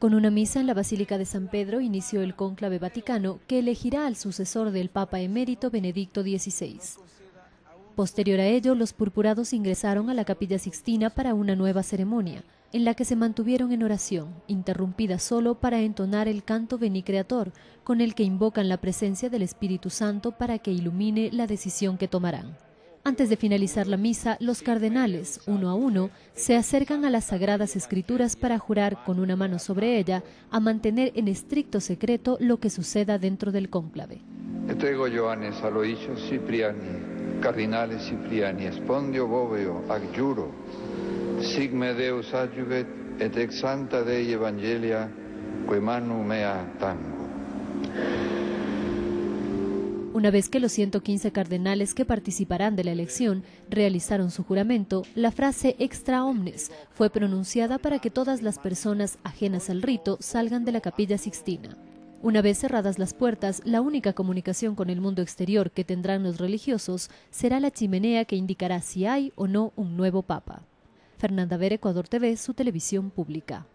Con una misa en la Basílica de San Pedro inició el cónclave vaticano que elegirá al sucesor del Papa emérito Benedicto XVI. Posterior a ello, los purpurados ingresaron a la Capilla Sixtina para una nueva ceremonia, en la que se mantuvieron en oración, interrumpida solo para entonar el canto Veni Creator, con el que invocan la presencia del Espíritu Santo para que ilumine la decisión que tomarán. Antes de finalizar la misa, los cardenales, uno a uno, se acercan a las Sagradas Escrituras para jurar, con una mano sobre ella, a mantener en estricto secreto lo que suceda dentro del cónclave. Etrego Ioannes Aloysius Cipriani, Cardinale Cipriani, espondio boveo, adjuro, sigme Deus adjuvet et ex santa Dei Evangelia, que manu mea tango. Una vez que los 115 cardenales que participarán de la elección realizaron su juramento, la frase extra omnes fue pronunciada para que todas las personas ajenas al rito salgan de la Capilla Sixtina. Una vez cerradas las puertas, la única comunicación con el mundo exterior que tendrán los religiosos será la chimenea que indicará si hay o no un nuevo papa. Fernanda Ver, Ecuador TV, su televisión pública.